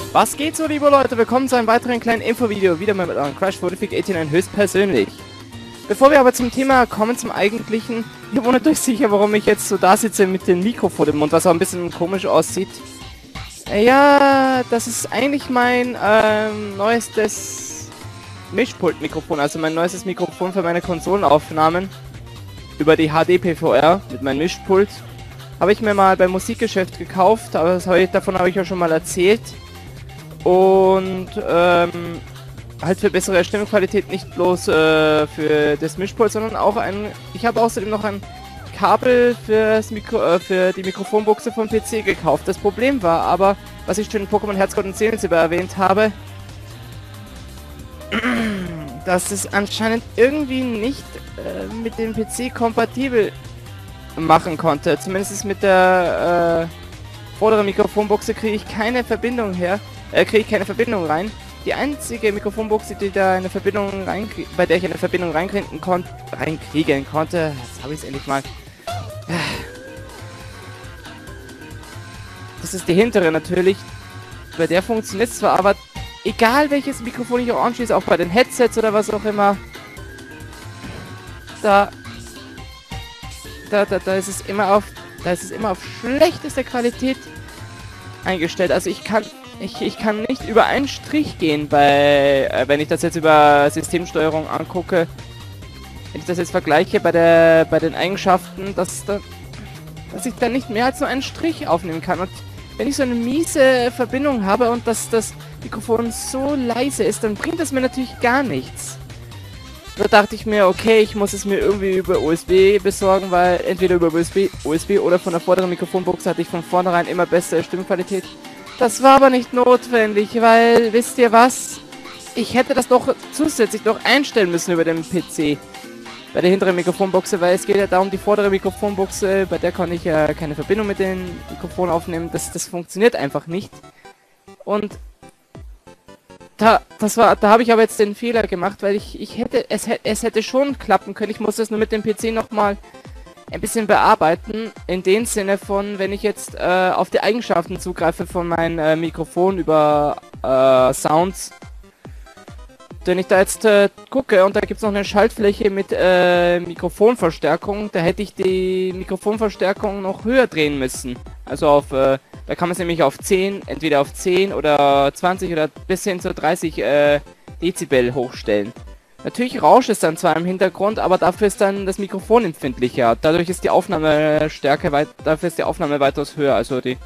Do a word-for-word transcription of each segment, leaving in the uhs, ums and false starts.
Was geht so, liebe Leute? Willkommen zu einem weiteren kleinen Infovideo, wieder mal mit eurem Crash Fortific neunundachtzig höchstpersönlich. Bevor wir aber zum Thema kommen, zum eigentlichen, ihr wundert euch sicher, warum ich jetzt so da sitze mit dem Mikro vor dem Mund, was auch ein bisschen komisch aussieht. Ja, das ist eigentlich mein ähm, neuestes Mischpult-Mikrofon, also mein neuestes Mikrofon für meine Konsolenaufnahmen über die H D P V R mit meinem Mischpult. Habe ich mir mal beim Musikgeschäft gekauft, aber das hab ich, davon habe ich ja schon mal erzählt. Und ähm, halt für bessere Stimmqualität, nicht bloß äh, für das Mischpult, sondern auch ein... Ich habe außerdem noch ein Kabel fürs Mikro, äh, für die Mikrofonbuchse vom P C gekauft. Das Problem war aber, was ich schon in Pokémon Herz, Gold und Seelensilber erwähnt habe, dass es anscheinend irgendwie nicht äh, mit dem P C kompatibel machen konnte. Zumindest mit der äh, vorderen Mikrofonbuchse kriege ich keine Verbindung her. Äh, kriege ich keine Verbindung rein. Die einzige Mikrofonbuchse, die da eine Verbindung rein, bei der ich eine Verbindung reinkriegen konnte, reinkriegen konnte, jetzt habe ich es endlich mal. Das ist die hintere natürlich. Bei der funktioniert es zwar, aber egal welches Mikrofon ich auch anschließe, auch bei den Headsets oder was auch immer, da, da, da, da ist es immer auf, da ist es immer auf schlechteste Qualität eingestellt. Also ich kann Ich, ich kann nicht über einen Strich gehen bei, äh, wenn ich das jetzt über Systemsteuerung angucke, wenn ich das jetzt vergleiche bei der, bei den Eigenschaften, dass, da, dass ich da nicht mehr als nur einen Strich aufnehmen kann. Und wenn ich so eine miese Verbindung habe und dass das Mikrofon so leise ist, dann bringt das mir natürlich gar nichts. Da dachte ich mir, okay, ich muss es mir irgendwie über U S B besorgen, weil entweder über U S B, U S B oder von der vorderen Mikrofonbuchse hatte ich von vornherein immer bessere Stimmqualität. Das war aber nicht notwendig, weil, wisst ihr was? Ich hätte das doch zusätzlich noch einstellen müssen über den P C. Bei der hinteren Mikrofonbuchse, weil es geht ja darum, die vordere Mikrofonbuchse, bei der kann ich ja keine Verbindung mit dem Mikrofon aufnehmen. Das, das funktioniert einfach nicht. Und da, das war, da habe ich aber jetzt den Fehler gemacht, weil ich, ich hätte, es, es hätte schon klappen können. Ich muss das nur mit dem P C nochmal ein bisschen bearbeiten, in dem Sinne von, wenn ich jetzt äh, auf die Eigenschaften zugreife von meinem äh, Mikrofon über äh, Sounds, wenn ich da jetzt äh, gucke und da gibt es noch eine Schaltfläche mit äh, Mikrofonverstärkung, da hätte ich die Mikrofonverstärkung noch höher drehen müssen. Also auf, äh, da kann man es nämlich auf zehn, entweder auf zehn oder zwanzig oder bis hin zu dreißig äh, Dezibel hochstellen. Natürlich rauscht es dann zwar im Hintergrund, aber dafür ist dann das Mikrofon empfindlicher. Dadurch ist die Aufnahmestärke weit, dafür ist die Aufnahme weitaus höher. Also die,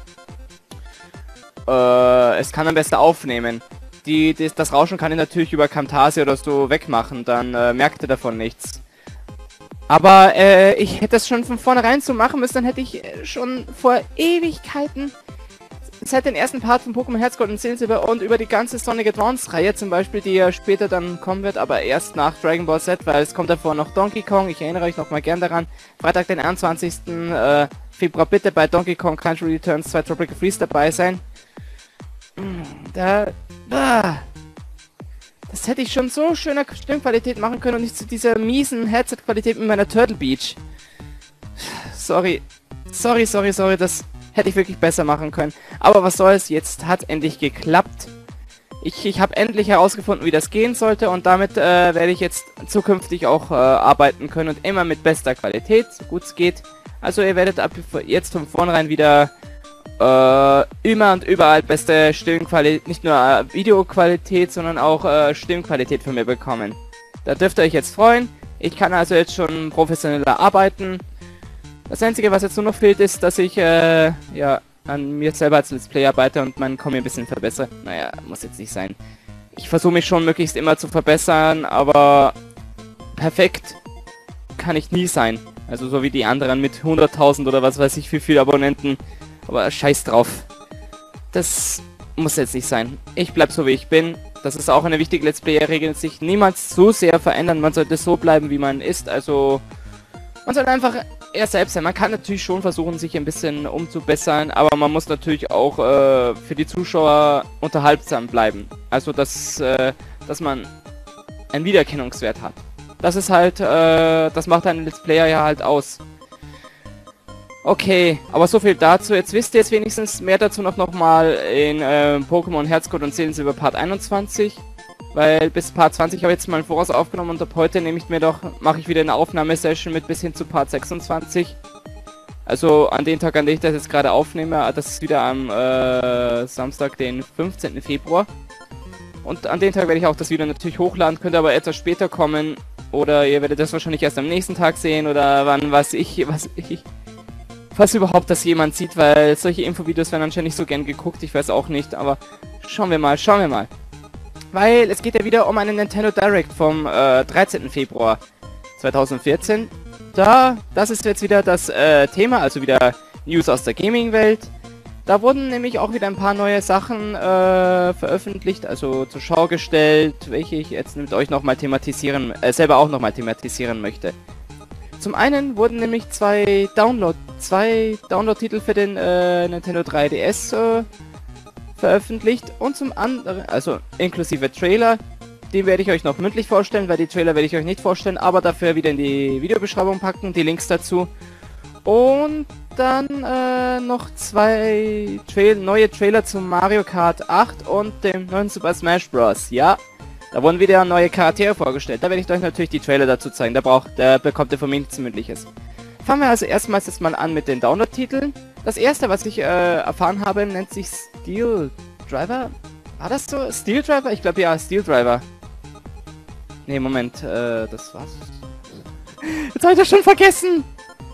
äh, es kann dann besser aufnehmen. Die, das, das Rauschen kann ich natürlich über Camtasia oder so wegmachen, dann äh, merkt ihr davon nichts. Aber äh, ich hätte das schon von vornherein so machen müssen, dann hätte ich äh, schon vor Ewigkeiten, seit den ersten Part von Pokémon Herz, Gold und Seelensilber und über die ganze Sonic Advance Reihe zum Beispiel, die ja später dann kommen wird, aber erst nach Dragon Ball Z, weil es kommt davor noch Donkey Kong, ich erinnere euch nochmal gern daran, Freitag den einundzwanzigsten Äh, Februar bitte bei Donkey Kong Country Returns zwei Tropical Freeze dabei sein. Da, ah, das hätte ich schon so schöner Stimmqualität machen können und nicht zu dieser miesen Headset-Qualität mit meiner Turtle Beach. Sorry, sorry, sorry, sorry, das hätte ich wirklich besser machen können. Aber was soll's, jetzt hat endlich geklappt. Ich, ich habe endlich herausgefunden, wie das gehen sollte und damit äh, werde ich jetzt zukünftig auch äh, arbeiten können und immer mit bester Qualität, so gut es geht. Also ihr werdet ab jetzt von vornherein wieder äh, immer und überall beste Stimmqualität, nicht nur äh, Videoqualität, sondern auch äh, Stimmqualität von mir bekommen. Da dürft ihr euch jetzt freuen. Ich kann also jetzt schon professioneller arbeiten. Das Einzige, was jetzt nur noch fehlt, ist, dass ich äh, ja, an mir selber als Let's Play arbeite und mein Kommi ein bisschen verbessere. Naja, muss jetzt nicht sein. Ich versuche mich schon möglichst immer zu verbessern, aber perfekt kann ich nie sein. Also so wie die anderen mit hunderttausend oder was weiß ich wie viele Abonnenten. Aber scheiß drauf. Das muss jetzt nicht sein. Ich bleib so wie ich bin. Das ist auch eine wichtige Let's Play-Regel, sich niemals so sehr verändern. Man sollte so bleiben, wie man ist. Also man sollte einfach er selbst sein. Man kann natürlich schon versuchen, sich ein bisschen umzubessern, aber man muss natürlich auch äh, für die Zuschauer unterhaltsam bleiben. Also, dass, äh, dass man einen Wiedererkennungswert hat. Das ist halt, äh, das macht einen Let's Player ja halt aus. Okay, aber so viel dazu. Jetzt wisst ihr jetzt wenigstens mehr dazu noch, noch mal in äh, Pokémon Herzgold und Seelensilber Part einundzwanzig. Weil bis Part zwanzig habe ich jetzt mal im Voraus aufgenommen und ab heute nehme ich mir doch, mache ich wieder eine Aufnahmesession mit bis hin zu Part sechsundzwanzig. Also an den Tag, an dem ich das jetzt gerade aufnehme, das ist wieder am äh, Samstag, den fünfzehnten Februar. Und an den Tag werde ich auch das Video natürlich hochladen, könnte aber etwas später kommen. Oder ihr werdet das wahrscheinlich erst am nächsten Tag sehen oder wann, was ich, was ich... Falls überhaupt das jemand sieht, weil solche Infovideos werden anscheinend nicht so gern geguckt, ich weiß auch nicht, aber schauen wir mal, schauen wir mal. Weil es geht ja wieder um einen Nintendo Direct vom äh, dreizehnten Februar zweitausendvierzehn. Da, das ist jetzt wieder das äh, Thema, also wieder News aus der Gaming-Welt. Da wurden nämlich auch wieder ein paar neue Sachen äh, veröffentlicht, also zur Schau gestellt, welche ich jetzt mit euch nochmal thematisieren, äh, selber auch nochmal thematisieren möchte. Zum einen wurden nämlich zwei Download, zwei Download-Titel für den äh, Nintendo drei D S äh, veröffentlicht und zum anderen, also inklusive Trailer, den werde ich euch noch mündlich vorstellen, weil die Trailer werde ich euch nicht vorstellen, aber dafür wieder in die Videobeschreibung packen, die Links dazu. Und dann äh, noch zwei Trail neue Trailer zu Mario Kart acht und dem neuen Super Smash Bros. Ja, da wurden wieder neue Charaktere vorgestellt. Da werde ich euch natürlich die Trailer dazu zeigen. Da braucht, da bekommt ihr von mir nichts Mündliches. Fangen wir also erstmals jetzt mal an mit den Download-Titeln. Das erste, was ich äh, erfahren habe, nennt sich Steel Driver. War das so? Steel Driver? Ich glaube ja, Steel Driver. Ne, Moment, äh, das war's. Jetzt habe ich das schon vergessen!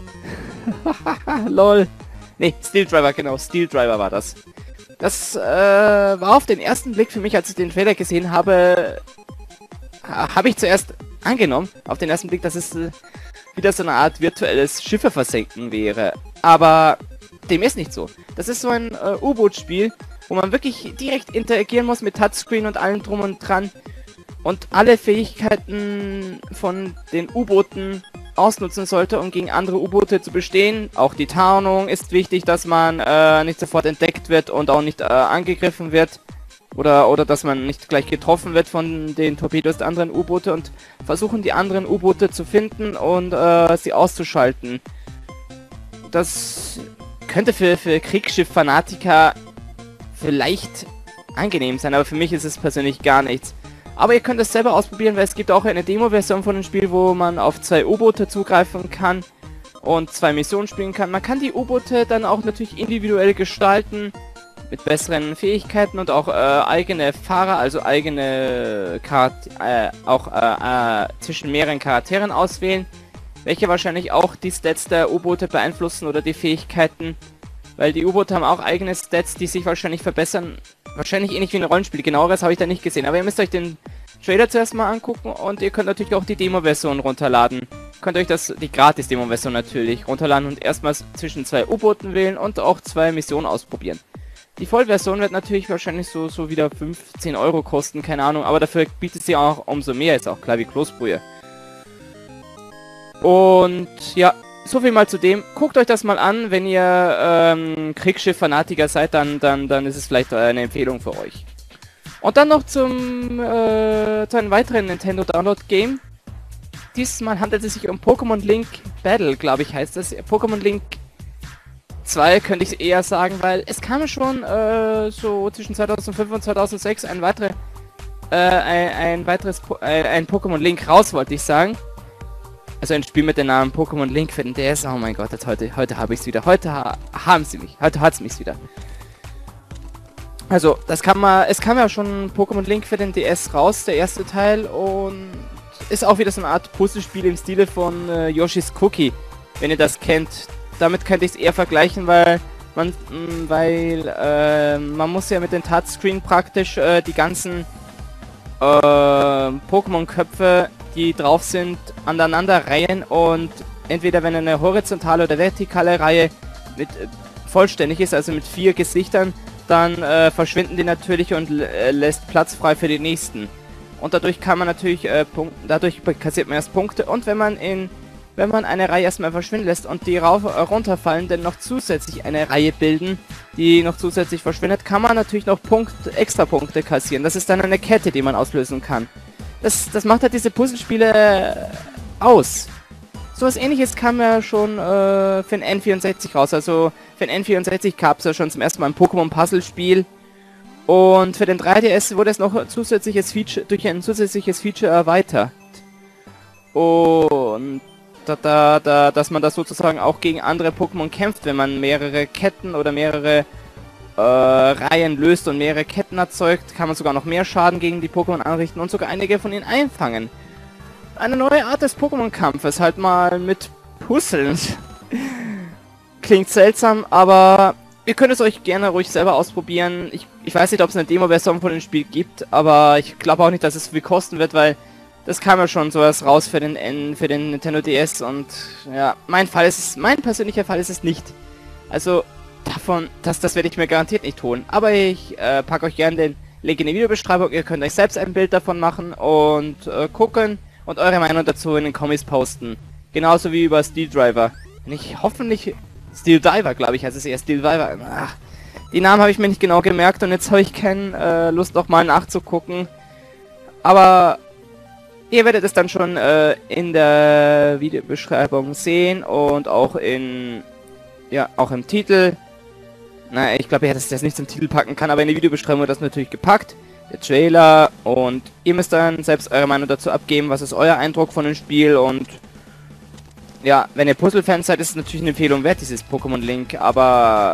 Lol. Ne, Steel Driver, genau, Steel Driver war das. Das äh, war auf den ersten Blick für mich, als ich den Trailer gesehen habe, habe ich zuerst angenommen, auf den ersten Blick, dass es äh, wieder so eine Art virtuelles Schiffe versenken wäre. Aber dem ist nicht so. Das ist so ein äh, U-Boot-Spiel, wo man wirklich direkt interagieren muss mit Touchscreen und allem drum und dran und alle Fähigkeiten von den U-Booten ausnutzen sollte, um gegen andere U-Boote zu bestehen. Auch die Tarnung ist wichtig, dass man äh, nicht sofort entdeckt wird und auch nicht äh, angegriffen wird. Oder, oder dass man nicht gleich getroffen wird von den Torpedos der anderen U-Boote und versuchen die anderen U-Boote zu finden und äh, sie auszuschalten. Das könnte für, für Kriegsschiff-Fanatiker vielleicht angenehm sein, aber für mich ist es persönlich gar nichts. Aber ihr könnt es selber ausprobieren, weil es gibt auch eine Demo-Version von dem Spiel, wo man auf zwei U-Boote zugreifen kann und zwei Missionen spielen kann. Man kann die U-Boote dann auch natürlich individuell gestalten, mit besseren Fähigkeiten und auch äh, eigene Fahrer, also eigene Charakter äh, auch äh, äh, zwischen mehreren Charakteren auswählen, welche wahrscheinlich auch die Stats der U-Boote beeinflussen oder die Fähigkeiten, weil die U-Boote haben auch eigene Stats, die sich wahrscheinlich verbessern. Wahrscheinlich ähnlich wie ein Rollenspiel, genaueres habe ich da nicht gesehen, aber ihr müsst euch den Trailer zuerst mal angucken und ihr könnt natürlich auch die Demo-Version runterladen. Könnt euch das, die Gratis-Demo-Version natürlich, runterladen und erstmals zwischen zwei U-Booten wählen und auch zwei Missionen ausprobieren. Die Vollversion wird natürlich wahrscheinlich so, so wieder fünfzehn Euro kosten, keine Ahnung, aber dafür bietet sie auch umso mehr, ist auch klar wie Kloßbrühe. Und ja, so viel mal zu dem. Guckt euch das mal an, wenn ihr ähm, Kriegsschiff-Fanatiker seid, dann, dann, dann ist es vielleicht eine Empfehlung für euch. Und dann noch zum äh, zu einem weiteren Nintendo Download-Game. Diesmal handelt es sich um Pokémon Link Battle, glaube ich heißt das. Pokémon Link zwei könnte ich eher sagen, weil es kam schon äh, so zwischen zweitausendfünf und zweitausendsechs ein, weitere, äh, ein, ein weiteres po äh, ein Pokémon Link raus, wollte ich sagen. Also ein Spiel mit dem Namen Pokémon Link für den D S. Oh mein Gott, jetzt heute, heute habe ich es wieder. Heute ha haben sie mich. Heute hat es mich wieder. Also, das kann man, es kam ja schon Pokémon Link für den D S raus, der erste Teil, und ist auch wieder so eine Art Puzzlespiel im Stile von äh, Yoshi's Cookie, wenn ihr das kennt. Damit könnte ich es eher vergleichen, weil man, mh, weil äh, man muss ja mit dem Touchscreen praktisch äh, die ganzen äh, Pokémon-Köpfe, die drauf sind, aneinander reihen und entweder wenn eine horizontale oder vertikale Reihe mit äh, vollständig ist, also mit vier Gesichtern, dann äh, verschwinden die natürlich und äh, lässt Platz frei für die nächsten. Und dadurch kann man natürlich, äh, Punkt, dadurch kassiert man erst Punkte, und wenn man in, wenn man eine Reihe erstmal verschwinden lässt und die rauf, äh, runterfallen, dann noch zusätzlich eine Reihe bilden, die noch zusätzlich verschwindet, kann man natürlich noch Punkt, extra Punkte kassieren. Das ist dann eine Kette, die man auslösen kann. Das, das macht halt diese Puzzlespiele aus. sowas ähnliches kam ja schon äh, für den N vierundsechzig raus. Also für den N vierundsechzig gab es ja schon zum ersten Mal ein Pokémon-Puzzle-Spiel. Und für den drei D S wurde es noch ein zusätzliches Feature, durch ein zusätzliches Feature erweitert. Und da, da, da, dass man da sozusagen auch gegen andere Pokémon kämpft, wenn man mehrere Ketten oder mehrere äh, Reihen löst und mehrere Ketten erzeugt, kann man sogar noch mehr Schaden gegen die Pokémon anrichten und sogar einige von ihnen einfangen. Eine neue Art des Pokémon-Kampfes, halt mal mit Puzzeln. Klingt seltsam, aber ihr könnt es euch gerne ruhig selber ausprobieren. Ich, ich weiß nicht, ob es eine Demo-Version von dem Spiel gibt, aber ich glaube auch nicht, dass es viel kosten wird, weil das kam ja schon so erst raus für den N, für den Nintendo D S und ja, mein Fall ist es, mein persönlicher Fall ist es nicht. Also davon, das, das werde ich mir garantiert nicht holen. Aber ich äh, packe euch gerne den Link in die Videobeschreibung. Ihr könnt euch selbst ein Bild davon machen und äh, gucken und eure Meinung dazu in den Kommis posten. Genauso wie über Steel Driver. Wenn ich hoffentlich Steel Diver, glaube ich, heißt es eher Steel Diver. Ach, die Namen habe ich mir nicht genau gemerkt und jetzt habe ich keine äh, Lust nochmal nachzugucken. Aber ihr werdet es dann schon äh, in der Videobeschreibung sehen und auch in, ja, auch im Titel. Na, ich glaube, ja, dass ich das nicht zum Titel packen kann, aber in die Videobeschreibung wird das natürlich gepackt. Der Trailer und ihr müsst dann selbst eure Meinung dazu abgeben, was ist euer Eindruck von dem Spiel und ja, wenn ihr Puzzle-Fans seid, ist es natürlich eine Empfehlung wert, dieses Pokémon Link, aber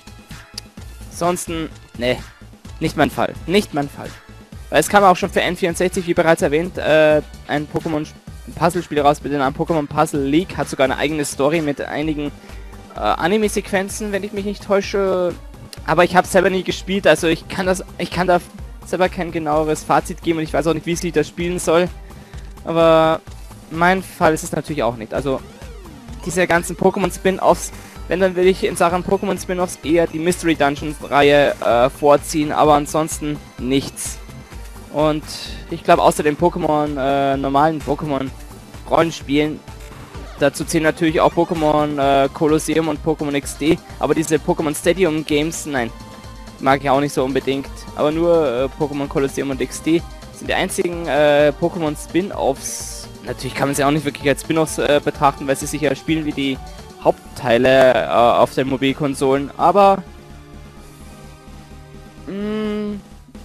ansonsten, ne, nicht mein Fall, nicht mein Fall. Weil es kam auch schon für N vierundsechzig, wie bereits erwähnt, äh, ein Pokémon-Puzzle-Spiel raus mit dem Namen Pokémon Puzzle League, hat sogar eine eigene Story mit einigen äh, Anime-Sequenzen, wenn ich mich nicht täusche, aber ich habe es selber nie gespielt, also ich kann das, ich kann da selber kein genaueres Fazit geben und ich weiß auch nicht, wie ich das spielen soll, aber mein Fall ist es natürlich auch nicht. Also diese ganzen Pokémon-Spin-Offs, wenn, dann will ich in Sachen Pokémon-Spin-Offs eher die Mystery Dungeons-Reihe äh, vorziehen, aber ansonsten nichts. Und ich glaube, außer den Pokémon, äh, normalen Pokémon-Rollenspielen, dazu zählen natürlich auch Pokémon äh, Colosseum und Pokémon X D, aber diese Pokémon Stadium Games, nein, mag ich auch nicht so unbedingt. Aber nur äh, Pokémon Colosseum und X D sind die einzigen äh, Pokémon Spin-Offs. Natürlich kann man sie auch nicht wirklich als Spin-Offs äh, betrachten, weil sie sich ja spielen wie die Hauptteile äh, auf den Mobilkonsolen, aber mh,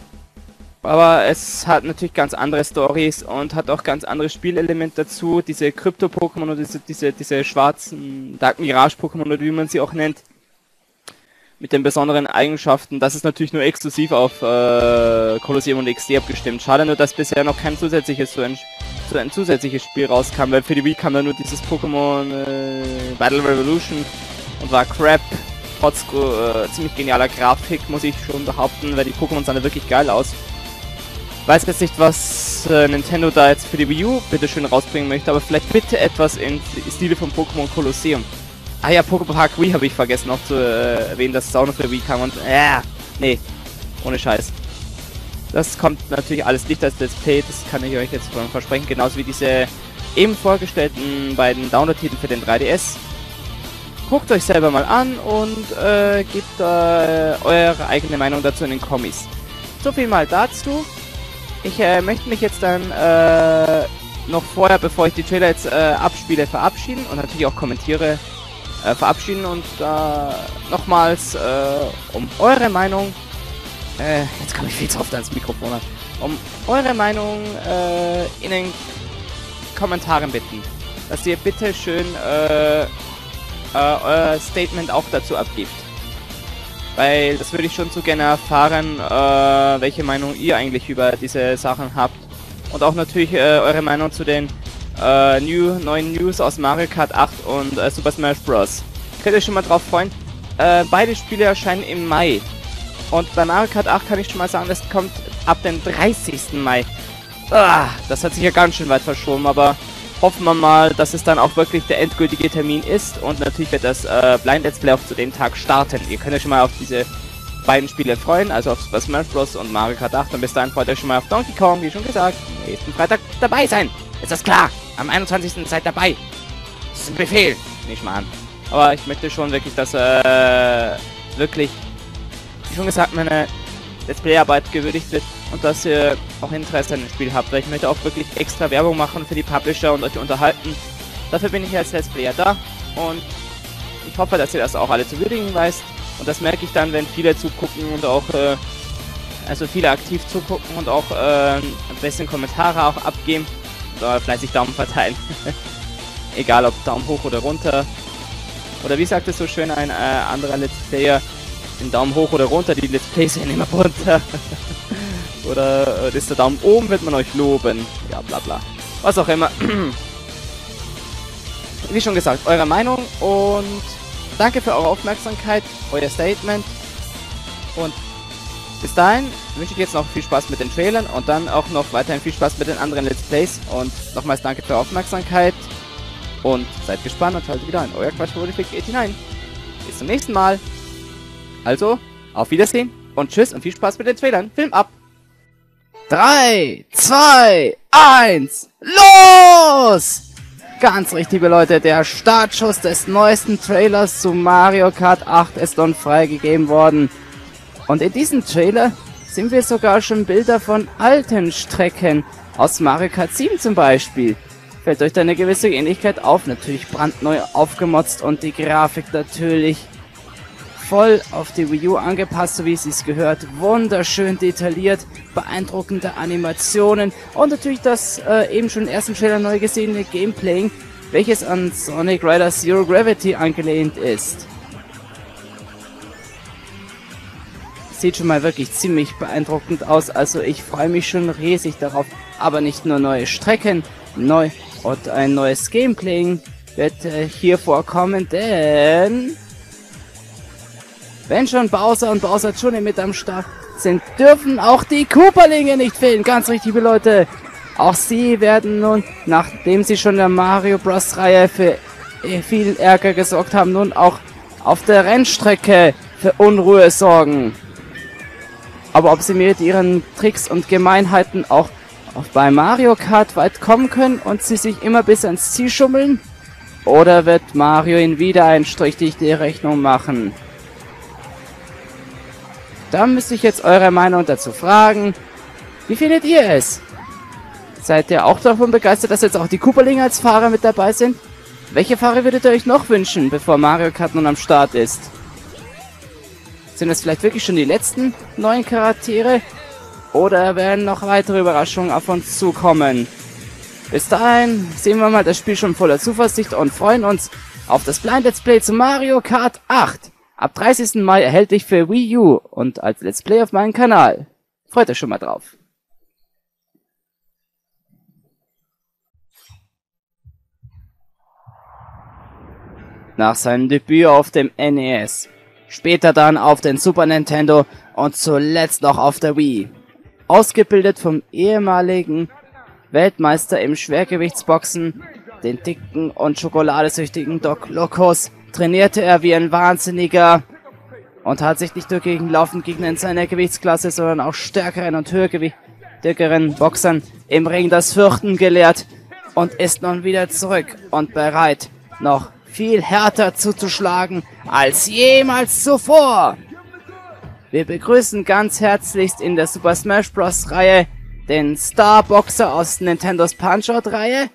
aber es hat natürlich ganz andere Stories und hat auch ganz andere Spielelemente dazu. Diese Krypto-Pokémon oder diese, diese, diese schwarzen Dark Mirage-Pokémon oder wie man sie auch nennt, mit den besonderen Eigenschaften, das ist natürlich nur exklusiv auf äh, Colosseum und X D abgestimmt. Schade nur, dass bisher noch kein zusätzliches so ein, so ein zusätzliches Spiel rauskam, weil für die Wii kam da nur dieses Pokémon äh, Battle Revolution und war crap. Trotz äh, ziemlich genialer Grafik, muss ich schon behaupten, weil die Pokémon sahen da wirklich geil aus. Weiß jetzt nicht, was äh, Nintendo da jetzt für die Wii U bitte schön rausbringen möchte, aber vielleicht bitte etwas in Stile von Pokémon Colosseum. Ah ja, Poképark Wii habe ich vergessen noch zu äh, erwähnen, dass es auch noch für Wii kam und äh, nee, ohne Scheiß. Das kommt natürlich alles nicht als Let's Play, das kann ich euch jetzt schon versprechen, genauso wie diese eben vorgestellten beiden Download-Titel für den drei D S. Guckt euch selber mal an und äh, gebt äh, eure eigene Meinung dazu in den Kommis. So viel mal dazu. Ich äh, möchte mich jetzt dann äh, noch vorher, bevor ich die Trailer jetzt äh, abspiele, verabschieden und natürlich auch kommentiere, äh, verabschieden und äh, nochmals äh, um eure Meinung, äh, jetzt komme ich viel zu oft ans Mikrofon an, um eure Meinung äh, in den Kommentaren bitten, dass ihr bitte schön äh, äh, euer Statement auch dazu abgibt. Weil das würde ich schon so gerne erfahren, äh, welche Meinung ihr eigentlich über diese Sachen habt. Und auch natürlich äh, eure Meinung zu den äh, new, neuen News aus Mario Kart acht und äh, Super Smash Bros. Könnt ihr schon mal drauf freuen. Äh, beide Spiele erscheinen im Mai. Und bei Mario Kart acht kann ich schon mal sagen, das kommt ab dem dreißigsten Mai. Ah, das hat sich ja ganz schön weit verschoben, aber hoffen wir mal, dass es dann auch wirklich der endgültige Termin ist und natürlich wird das äh, Blind Let's Play auch zu dem Tag starten. Ihr könnt euch schon mal auf diese beiden Spiele freuen, also auf Super Smash Bros. Und Mario Kart acht und bis dahin freut euch schon mal auf Donkey Kong, wie schon gesagt, nächsten Freitag dabei sein. Ist das klar? Am einundzwanzigsten seid dabei. Das ist ein Befehl. Nicht mal an. Aber ich möchte schon wirklich, dass äh, wirklich, wie schon gesagt, meine Let's Play-Arbeit gewürdigt wird und dass ihr auch Interesse an dem Spiel habt, weil ich möchte auch wirklich extra Werbung machen für die Publisher und euch unterhalten dafür bin ich als Let's Player da und ich hoffe, dass ihr das auch alle zu würdigen weißt. Und das merke ich dann, wenn viele zugucken und auch, äh, also viele aktiv zugucken und auch äh, ein bisschen Kommentare auch abgeben oder fleißig Daumen verteilen. Egal ob Daumen hoch oder runter. Oder wie sagt es so schön ein äh, anderer Let's Player, den Daumen hoch oder runter, die Let's Plays sehen immer runter. Oder äh, ist der Daumen oben, wird man euch loben. Ja, bla bla. Was auch immer. Wie schon gesagt, eure Meinung und danke für eure Aufmerksamkeit, euer Statement. Und bis dahin wünsche ich jetzt noch viel Spaß mit den Trailern und dann auch noch weiterhin viel Spaß mit den anderen Let's Plays. Und nochmals danke für eure Aufmerksamkeit. Und seid gespannt und schaltet wieder ein. Euer Quatschflix neunundachtzig. Bis zum nächsten Mal. Also, auf Wiedersehen und tschüss und viel Spaß mit den Trailern. Film ab! drei, zwei, eins, los! Ganz richtig, Leute, der Startschuss des neuesten Trailers zu Mario Kart acht ist nun freigegeben worden. Und in diesem Trailer sehen wir sogar schon Bilder von alten Strecken, aus Mario Kart sieben zum Beispiel. Fällt euch da eine gewisse Ähnlichkeit auf, natürlich brandneu aufgemotzt und die Grafik natürlich voll auf die Wii U angepasst, so wie es sich gehört. Wunderschön detailliert, beeindruckende Animationen und natürlich das äh, eben schon im ersten Trailer neu gesehene Gameplay, welches an Sonic Rider Zero Gravity angelehnt ist. Sieht schon mal wirklich ziemlich beeindruckend aus, also ich freue mich schon riesig darauf. Aber nicht nur neue Strecken, neu und ein neues Gameplay wird äh, hier vorkommen, denn wenn schon Bowser und Bowser Junior mit am Start sind, dürfen auch die Koopalinge nicht fehlen. Ganz richtig, liebe Leute. Auch sie werden nun, nachdem sie schon in der Mario Bros. Reihe für viel Ärger gesorgt haben, nun auch auf der Rennstrecke für Unruhe sorgen. Aber ob sie mit ihren Tricks und Gemeinheiten auch, auch bei Mario Kart weit kommen können und sie sich immer bis ans Ziel schummeln? Oder wird Mario ihnen wieder einen Strich durch die Rechnung machen? Da müsste ich jetzt eure Meinung dazu fragen. Wie findet ihr es? Seid ihr auch davon begeistert, dass jetzt auch die Koopalinge als Fahrer mit dabei sind? Welche Fahrer würdet ihr euch noch wünschen, bevor Mario Kart nun am Start ist? Sind es vielleicht wirklich schon die letzten neuen Charaktere? Oder werden noch weitere Überraschungen auf uns zukommen? Bis dahin sehen wir mal das Spiel schon voller Zuversicht und freuen uns auf das Blind Let's Play zu Mario Kart acht. Ab dreißigsten Mai erhältlich für Wii U und als Let's Play auf meinem Kanal. Freut euch schon mal drauf. Nach seinem Debüt auf dem N E S, später dann auf den Super Nintendo und zuletzt noch auf der Wii. Ausgebildet vom ehemaligen Weltmeister im Schwergewichtsboxen, den dicken und schokoladesüchtigen Doc Locos, trainierte er wie ein Wahnsinniger und hat sich nicht nur gegen laufend Gegner in seiner Gewichtsklasse, sondern auch stärkeren und höhergewichtigeren Boxern im Ring das Fürchten gelehrt und ist nun wieder zurück und bereit, noch viel härter zuzuschlagen als jemals zuvor. Wir begrüßen ganz herzlichst in der Super Smash Bros. Reihe den Starboxer aus Nintendos Punch-Out-Reihe,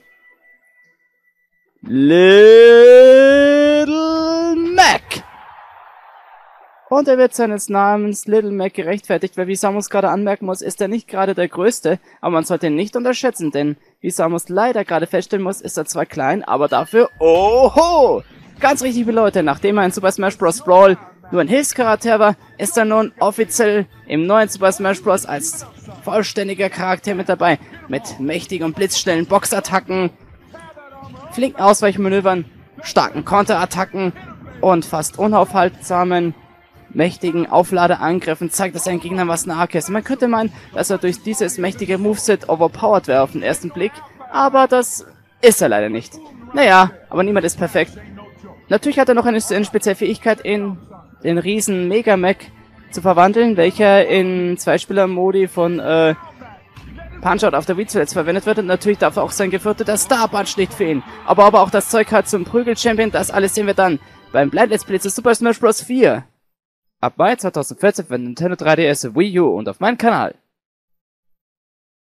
Little Mac. Und er wird seines Namens Little Mac gerechtfertigt, weil wie Samus gerade anmerken muss, ist er nicht gerade der Größte, aber man sollte ihn nicht unterschätzen, denn wie Samus leider gerade feststellen muss, ist er zwar klein, aber dafür oho! Ganz richtig, liebe Leute, nachdem er in Super Smash Bros. Brawl nur ein Hilfscharakter war, ist er nun offiziell im neuen Super Smash Bros. Als vollständiger Charakter mit dabei, mit mächtigen und blitzschnellen Boxattacken, flinken Ausweichmanövern, starken Konterattacken und fast unaufhaltsamen, mächtigen Aufladeangriffen zeigt er seinen Gegnern was Nahes. Man könnte meinen, dass er durch dieses mächtige Moveset overpowered wäre auf den ersten Blick, aber das ist er leider nicht. Naja, aber niemand ist perfekt. Natürlich hat er noch eine, eine spezielle Fähigkeit, in den riesen Mega-Mac zu verwandeln, welcher in Zweispieler-Modi von äh, Punch-Out auf der Wii zuletzt verwendet wird, und natürlich darf auch sein gefürchteter Star-Punch nicht fehlen. Aber ob er auch das Zeug hat zum Prügel-Champion, das alles sehen wir dann beim Blind Let's Play zu Super Smash Bros. vier. Ab Mai zweitausendvierzehn für Nintendo drei D S, Wii U und auf meinem Kanal.